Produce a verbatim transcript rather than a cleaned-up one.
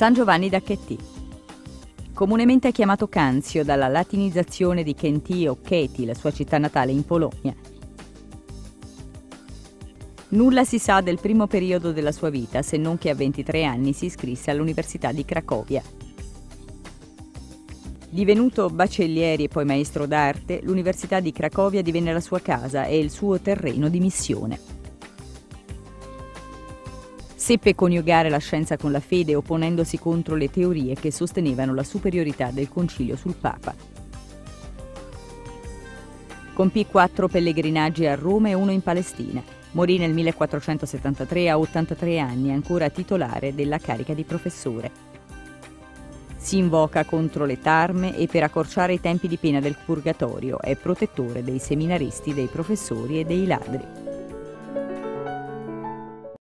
San Giovanni da Chieti. Comunemente chiamato Canzio dalla latinizzazione di Chieti o Chieti, la sua città natale in Polonia. Nulla si sa del primo periodo della sua vita, se non che a ventitré anni si iscrisse all'Università di Cracovia. Divenuto baccelliere e poi maestro d'arte, l'Università di Cracovia divenne la sua casa e il suo terreno di missione. Seppe coniugare la scienza con la fede, opponendosi contro le teorie che sostenevano la superiorità del concilio sul Papa. Compì quattro pellegrinaggi a Roma e uno in Palestina. Morì nel millequattrocentosettantatré a ottantatré anni, ancora titolare della carica di professore. Si invoca contro le tarme e per accorciare i tempi di pena del purgatorio. È protettore dei seminaristi, dei professori e dei ladri.